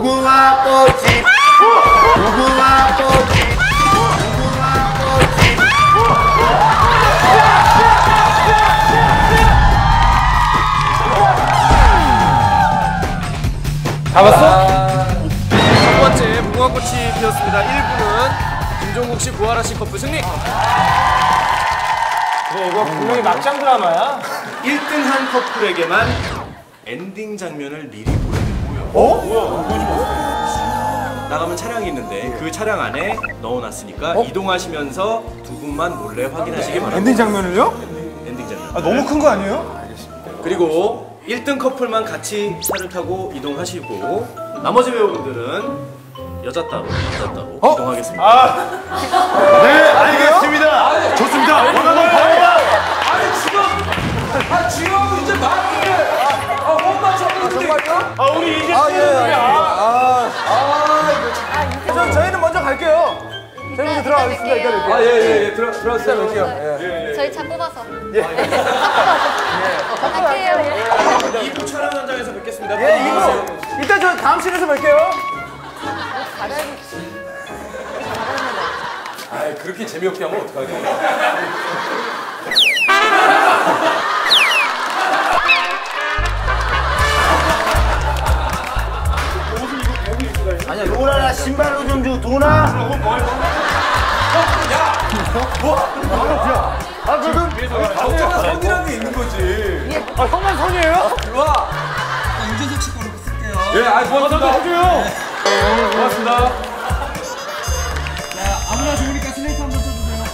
무궁화 꽃이 무궁화 꽃이 잡았어? 첫 번째 무궁화꽃이 피었습니다. 1부는 김종국 씨, 구하라 씨 커플 승리. 그래, 이거 분명히 막장 드라마야. 1등한 커플에게만 엔딩 장면을 미리 보여드리고요. 뭐야? 나가면 차량이 있는데 그 차량 안에 넣어놨으니까 이동하시면서 두 분만 몰래 확인하시기 바랍니다. 엔딩 장면을요? 엔딩 장면. 아, 너무 큰 거 아니에요? 그리고 1등 커플만 같이 차를 타고 이동하시고 나머지 배우분들은 여자 따로, 남자 따로 이동하겠습니다. 네, 알겠습니다. 좋습니다. 원하는 바입니다. 지금 이제 말을 못 맞췄는데. 정말요? 우리 이제 저희는 먼저 갈게요. 저희 먼저 들어가겠습니다. 이따 뵐게요. 예. 들어가세요. 뵐게요. 저희 차 뽑아서. 갈게요. 2부 촬영 현장에서 뵙겠습니다. 예, 이거 이따 저 다음 씬에서 뵐게요. 아, 그렇게 재미없게 하면 어떡하게. 아니야, 도나나 신발로 좀 줘, 도나. 선이라는 게 있는 거지. 아, 형만 선이에요? 일로 와. 윤재석 씨 거로 쓸게요. 예, 고맙습니다. 해줘요. 고맙습니다. 아무나 좋으니까 슬레이트 한번 쳐주세요.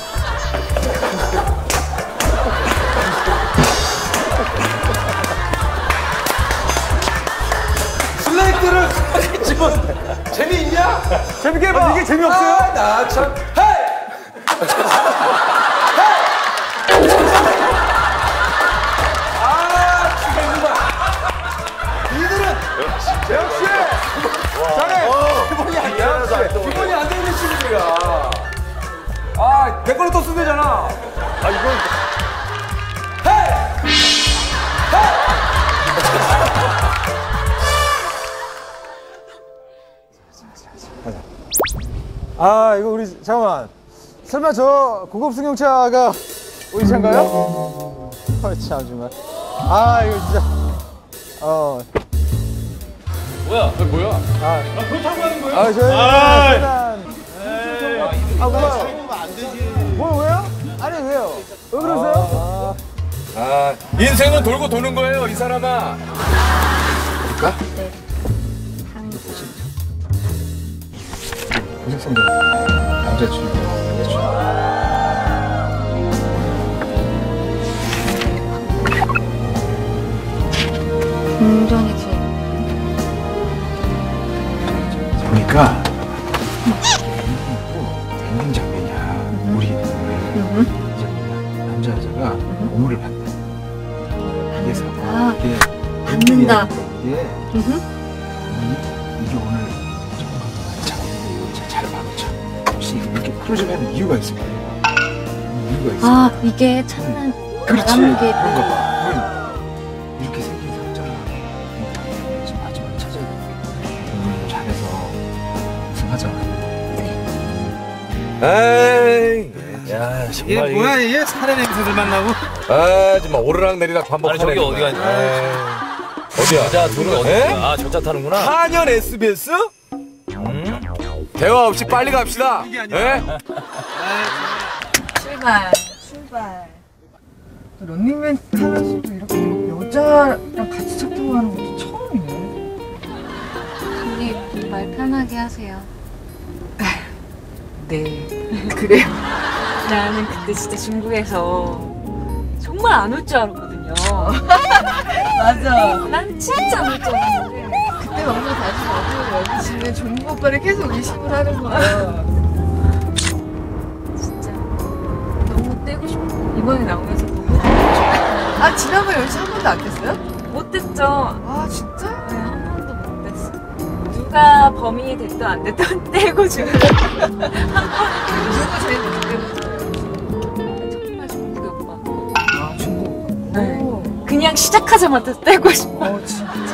슬레이트를 하겠지만 재미있냐? 재밌게 해봐. 이게 재미없어요? 아, 나 참. 헤이! 아, 죽겠구만. 이들은 역시. 잘해. 기본이 안 되는 친구들이야. 아, 내 걸로 또 쓰면 되잖아. 아, 이건 헤이! 아, 이거 우리 잠깐만. 설마 저 고급 승용차가 우리 차인가요? 참 정말. 아, 이거 진짜. 뭐야? 뭐야? 그렇다고 하는 거예요? 아, 저희 뭐야? 뭐 왜요? 아니 왜요? 왜 그러세요? 아, 인생은 돌고 도는 거예요, 이 사람아. 고생성대 남자친구 운전이지. 그러니까 엔딩 장면이야. 우리 남자 여자가 보물을 받는 이게 사고 이게 받는다. 이게 이게 오늘 정말 작업인데 이거 잘 봐놓자. 혹시 이렇게 크루즈하는 이유가 있을 거예요. 이유가 있어. 아, 이게 찾는 그렇지. 바람개. 그런가 봐. 이렇게 생긴 상자를 지금 마지막에 찾아야 돼. 잘해서 우승하자. 에이, 야, 정말 뭐야 이게 사내 냄새들 만나고? 아, 정말 오르락 내리락 반복하네. 저기 어디 가냐? 어디야? 자, 둘은 어디야? 아, 저차 타는구나. 한연 SBS? 대화 없이 빨리 갑시다. 예? 출발. 런닝맨 타면서도 이렇게 여자랑 같이 착동하는 것도 처음이네. 우리 말 편하게 하세요. 네, 그래요. 나는 그때 진짜 중국에서 정말 안 올 줄 알았거든요. 맞아. 난 진짜 안 올 줄 알았는데 그때 너무 다시 와서 여기 지금 종국 오빠를 계속 의심을 하는 거야. 진짜 너무 떼고 싶어. 이번에 나오면서 너무 떼고 싶어. 아, 지난번에 연습 한 번도 안 뗐어요? 못 뗐죠. 아, 진짜? 네, 한 번도 못 뗐어. 누가 범인이 됐든 안 됐든 떼고 지금 한 번에 누가 제일 늦게 떼고 정말 중국의 오빠. 아, 중국 오빠? 네. 그냥 시작하자마자 떼고 싶어. 진짜?